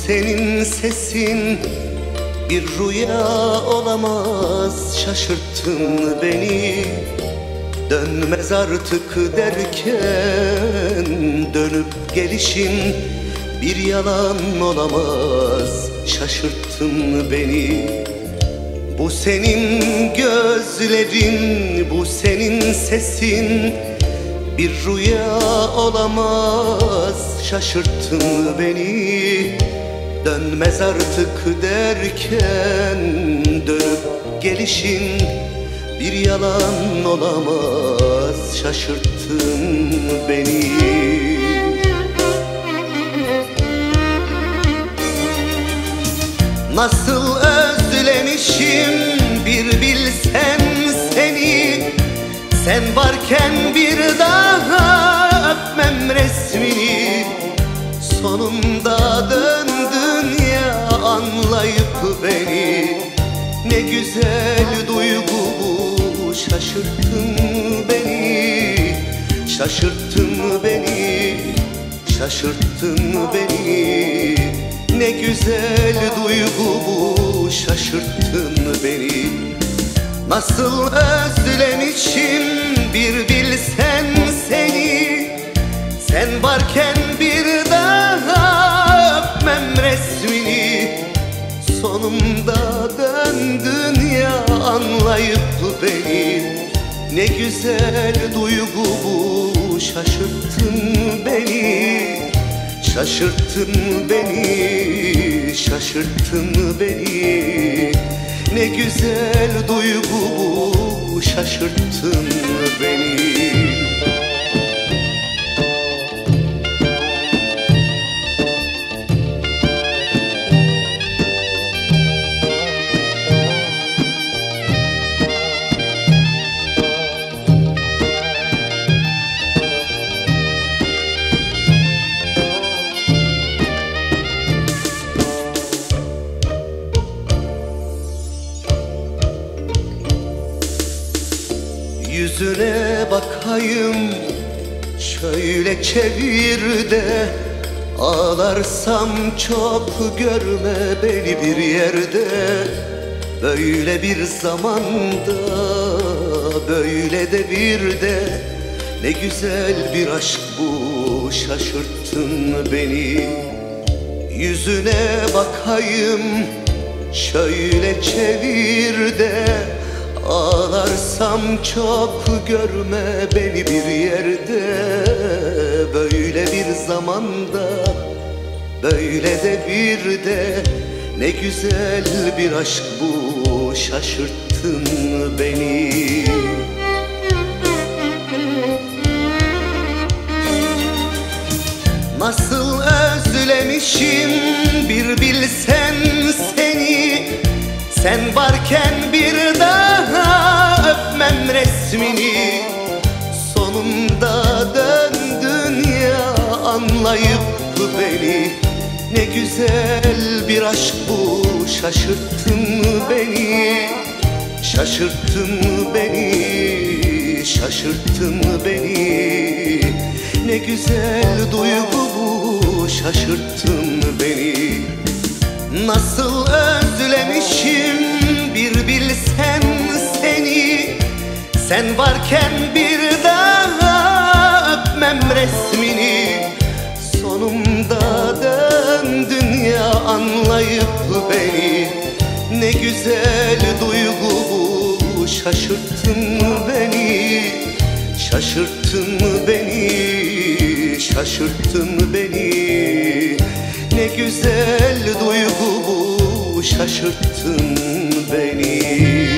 senin sesin bir rüya olamaz, şaşırttın beni. Dönmez artık derken dönüp gelişin bir yalan olamaz, şaşırttın beni. Bu senin gözlerin, bu senin sesin bir rüya olamaz, şaşırttın beni. Dönmez artık derken dönüp gelişin bir yalan olamaz, şaşırttın beni. Nasıl özlemişim bir bilsen seni, sen varken bir daha öpmem resmini. Sonunda döndün ya anlayıp beni, ne güzel duygu bu, şaşırttın beni. Şaşırttın beni, şaşırttın beni. Ne güzel duygu bu, şaşırttın beni. Nasıl özlemişim bir bilsen seni, sen varken bir daha öpmem resmini. Sonunda döndün ya anlayıp beni, ne güzel duygu bu, şaşırttın beni. Şaşırttın beni, şaşırttın beni. Ne güzel duygu bu, şaşırttın beni. Yüzüne bakayım, şöyle çevir de, ağlarsam çok görme beni bir yerde. Böyle bir zamanda, böyle de bir de, ne güzel bir aşk bu, şaşırttın beni. Yüzüne bakayım, şöyle çevir de, ağlarsam çok görme beni bir yerde. Böyle bir zamanda, böyle de bir de, ne güzel bir aşk bu, şaşırttın beni. Nasıl özlemişim bir bilsen seni, sen varken bir daha öpmem resmini. Sonunda döndün ya anlayıp beni, ne güzel bir aşk bu, şaşırttın beni. Şaşırttın beni, şaşırttın beni. Ne güzel duygu bu, şaşırttın beni. Nasıl özlemişim bir bilsen seni, sen varken bir daha öpmem resmini. Sonunda döndün ya anlayıp beni, ne güzel duygu bu, şaşırttın beni. Şaşırttın beni, şaşırttın beni. Ne güzel duygu bu, şaşırttın beni.